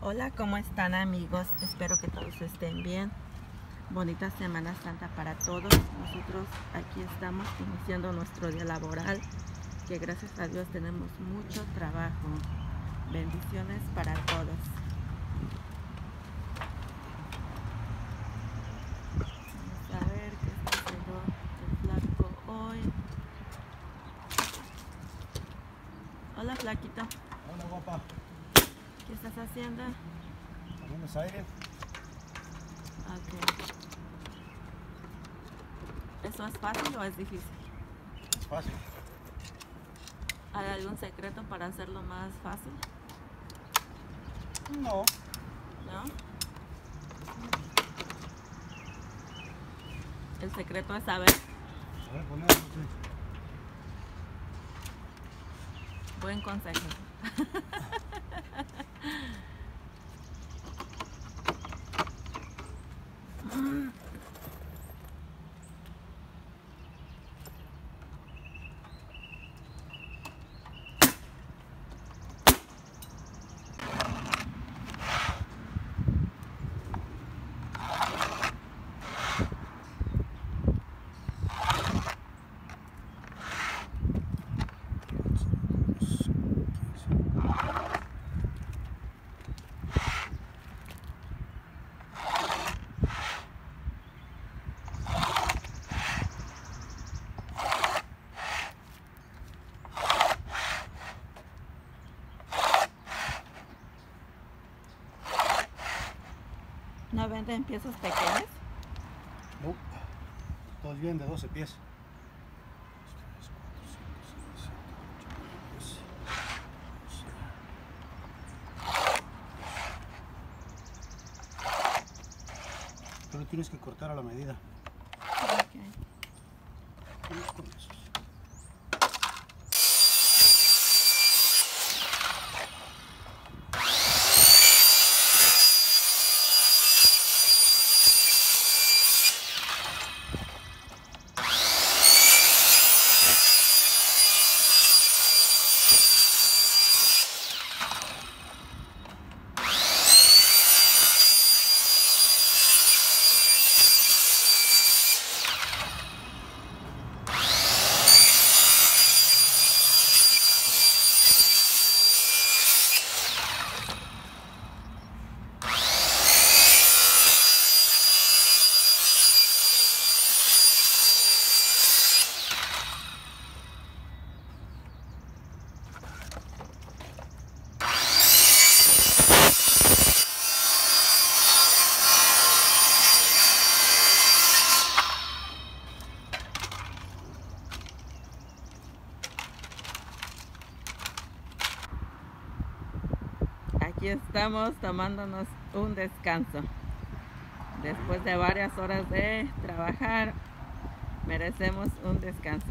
Hola, ¿cómo están amigos? Espero que todos estén bien. Bonita Semana Santa para todos. Nosotros aquí estamos iniciando nuestro día laboral, que gracias a Dios tenemos mucho trabajo. Bendiciones para todos. Vamos a ver qué está haciendo el flaco hoy. Hola, flaquito. Hola, guapa. ¿Qué estás haciendo? ¿Tienes aire? Ok. ¿Eso es fácil o es difícil? Es fácil. ¿Hay algún secreto para hacerlo más fácil? No. ¿No? El secreto es saber. A ver, ponerlo, sí. Buen consejo. ¿No venden piezas pequeñas? No. Todos bien de 12 pies. 3, 4, 5, 6, 7, 8, 9, 10. Pero tienes que cortar a la medida. Okay. Vamos con esos. Aquí estamos tomándonos un descanso. Después de varias horas de trabajar, merecemos un descanso.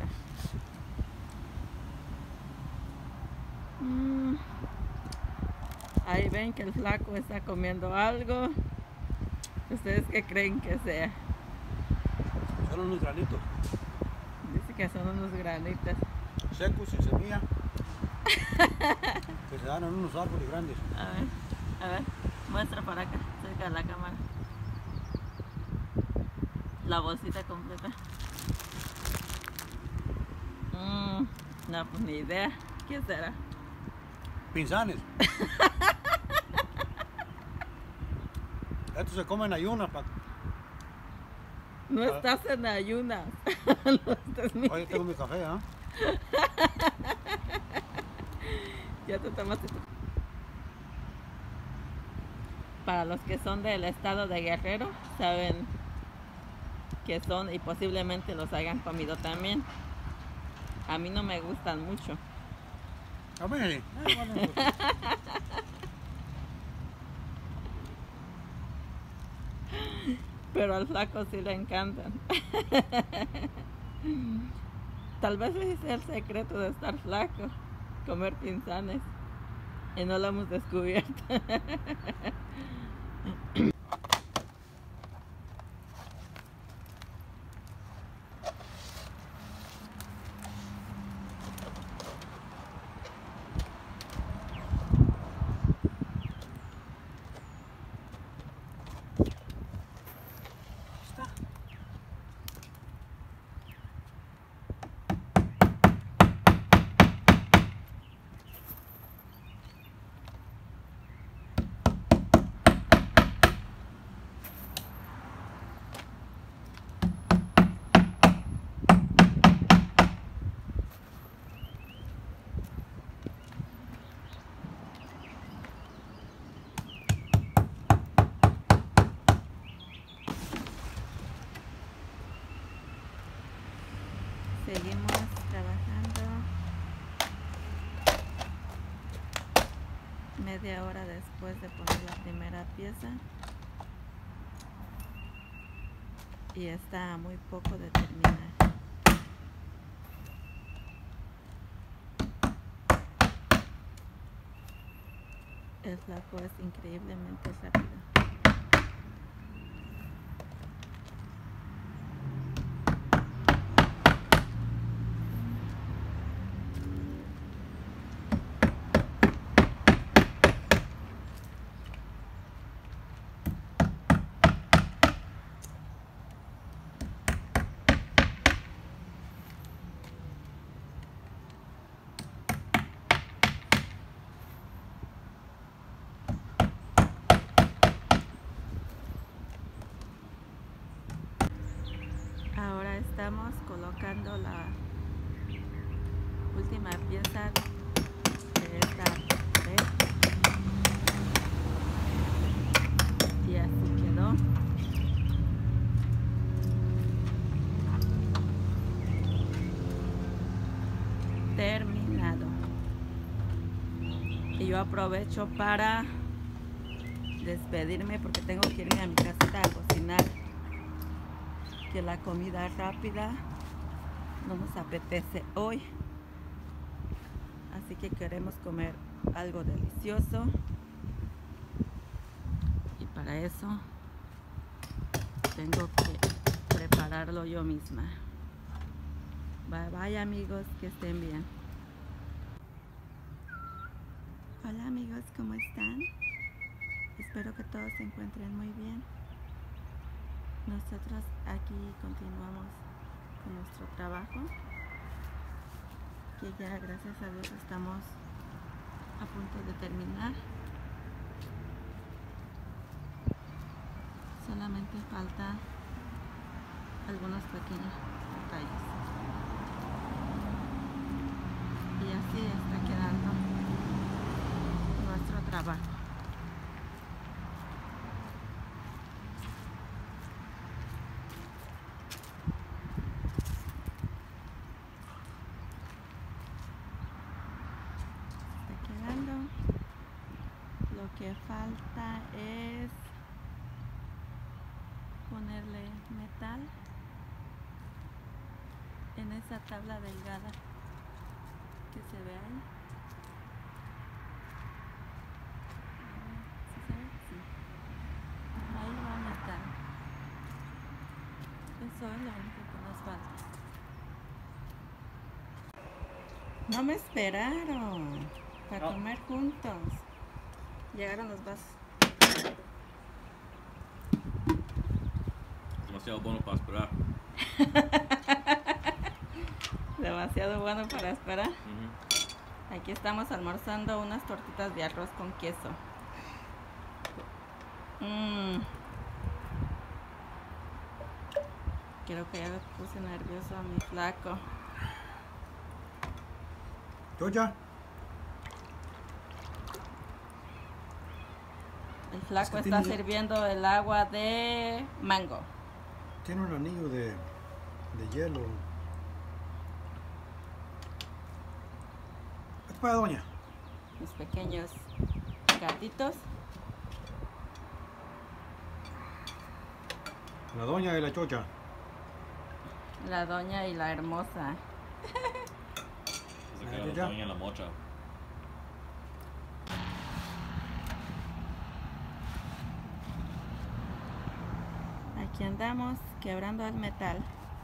Ahí ven que el flaco está comiendo algo. ¿Ustedes qué creen que sea? Son unos granitos. Dice que son unos granitos. Secos, sin semilla. Que se dan en unos árboles grandes. A ver, muestra para acá, cerca de la cámara. La bolsita completa. No, pues ni idea. ¿Qué será? Pinzanes. Estos se comen ayunas. No estás en ayunas. No estás Oye, tengo mi café, ¿ah? Ya te tomaste tu... Para los que son del estado de Guerrero, saben que son y posiblemente los hayan comido también. A mí no me gustan mucho. A mí. Pero al flaco sí le encantan. Tal vez ese es el secreto de estar flaco, comer pinzanes. Y no lo hemos descubierto. media hora después de poner la primera pieza y está a muy poco de terminar. El flaco es increíblemente rápido. Ahora estamos colocando la última pieza de esta pared y así quedó. Terminado. Y yo aprovecho para despedirme porque tengo que irme a mi casita a cocinar, que la comida rápida no nos apetece hoy, así que queremos comer algo delicioso y para eso tengo que prepararlo yo misma. Bye bye amigos, que estén bien. Hola amigos, ¿cómo están? Espero que todos se encuentren muy bien. Nosotros aquí continuamos con nuestro trabajo, que ya gracias a Dios estamos a punto de terminar. Solamente faltan algunos pequeños detalles. Y así está quedando nuestro trabajo. Lo que falta es ponerle metal en esa tabla delgada que se ve ahí. ¿Sí se ve? Sí. Ahí va metal. Eso es lo único que nos falta. No me esperaron para comer juntos. Llegaron los vasos. Demasiado bueno para esperar. Demasiado bueno para esperar. Aquí estamos almorzando unas tortitas de arroz con queso. Creo que ya le puse nervioso a mi flaco. Chocha. El flaco está sirviendo el agua de mango. Tiene un anillo de hielo. ¿Qué para doña? Mis pequeños gatitos. La doña y la chocha. La doña y la hermosa. Se queda la doña en la mocha. Aquí andamos quebrando el metal.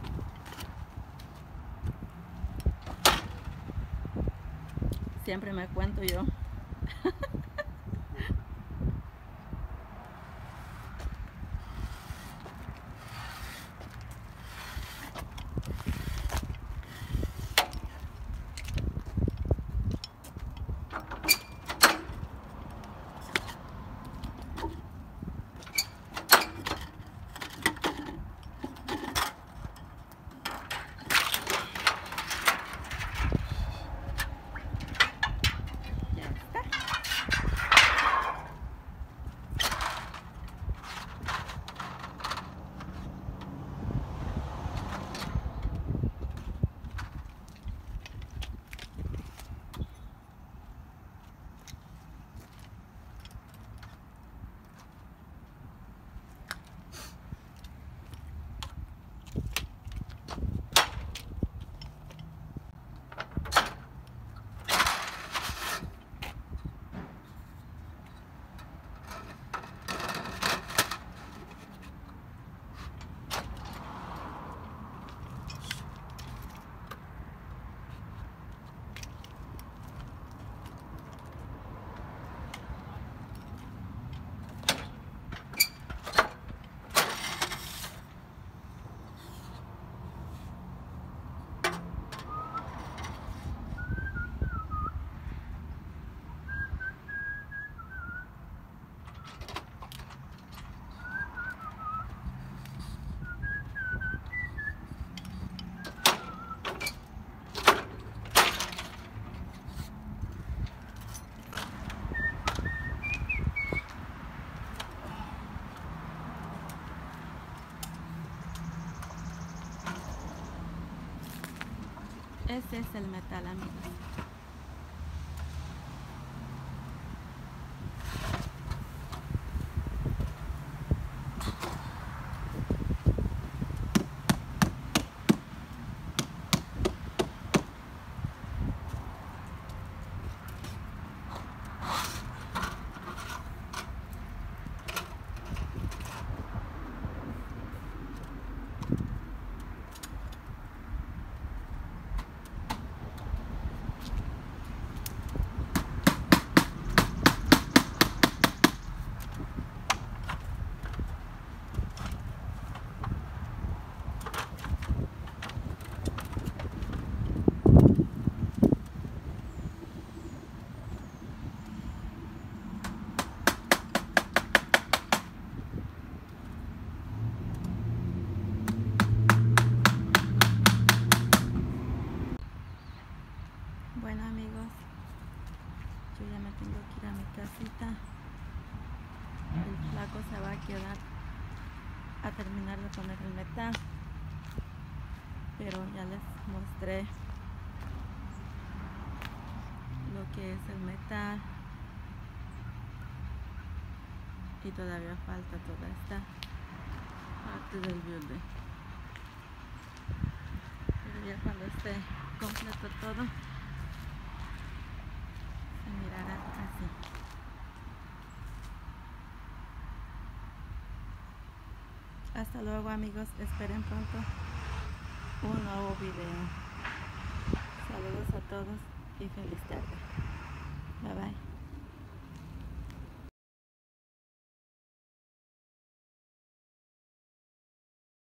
Siempre me cuento yo. Ese es el metal, amigos. Bueno, amigos, yo ya me tengo que ir a mi casita. El flaco se va a quedar a terminar de poner el metal, pero ya les mostré lo que es el metal y todavía falta toda esta parte del building, pero ya cuando esté completo todo se mirará así. Hasta luego, amigos, esperen pronto un nuevo video. Saludos a todos y feliz tarde. Bye bye.